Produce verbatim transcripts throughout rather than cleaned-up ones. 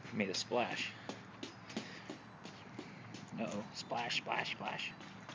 Made a splash. Uh-oh. Splash, splash, splash.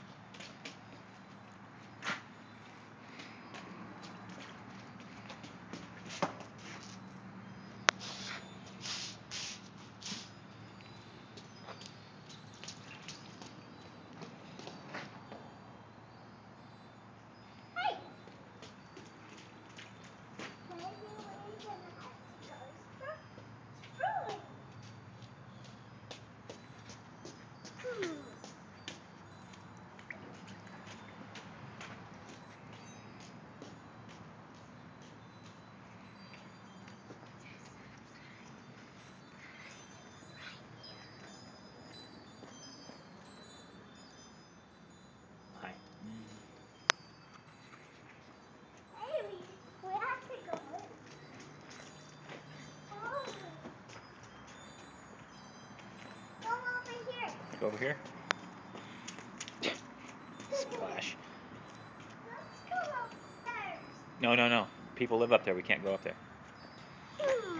Hi. Hey, we, we have to go in. Oh. Go over here. Go over here. Splash. Let's go upstairs. No, no, no. People live up there. We can't go up there. Hmm.